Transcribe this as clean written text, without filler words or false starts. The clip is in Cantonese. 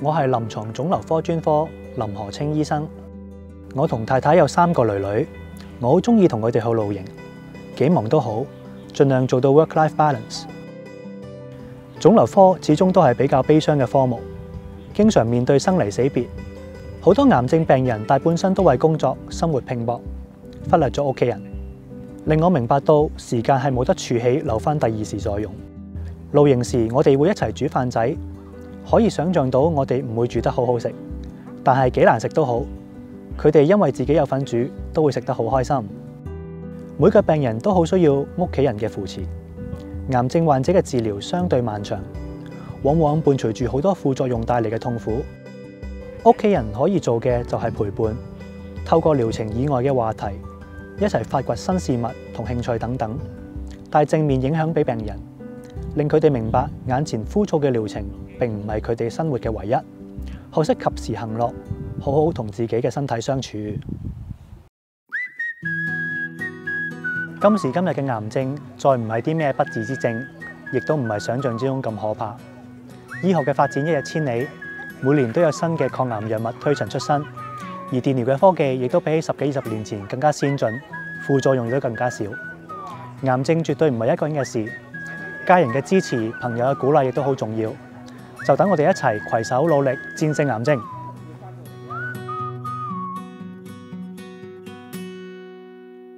我係臨床腫瘤科專科林何清醫生。我同太太有3個女，我好中意同佢哋去露營，幾忙都好，盡量做到 work-life balance。腫瘤科始終都係比較悲傷嘅科目，經常面對生離死別。好多癌症病人大半生都為工作、生活拼搏，忽略咗屋企人，令我明白到時間係冇得儲起，留返第二時再用。露營時，我哋會一齊煮飯仔，可以想像到我哋唔會煮得好好食，但係幾難食都好，佢哋因為自己有份煮，都會食得好開心。每個病人都好需要屋企人嘅扶持。癌症患者嘅治療相對漫長，往往伴隨住好多副作用帶嚟嘅痛苦。屋企人可以做嘅就係陪伴，透過療程以外嘅話題，一齊發掘新事物同興趣等等，帶正面影響俾病人，令佢哋明白眼前枯燥嘅療程並唔係佢哋生活嘅唯一，學識及時行樂，好好同自己嘅身體相處。今時今日嘅癌症再唔係啲咩不治之症，亦都唔係想象之中咁可怕。醫學嘅發展一日千里，每年都有新嘅抗癌藥物推陳出新，而電療嘅科技亦都比起10幾20年前更加先進，副作用亦都更加少。癌症絕對唔係一個人嘅事，家人嘅支持、朋友嘅鼓勵亦都好重要。就等我哋一齊攜手努力戰勝癌症。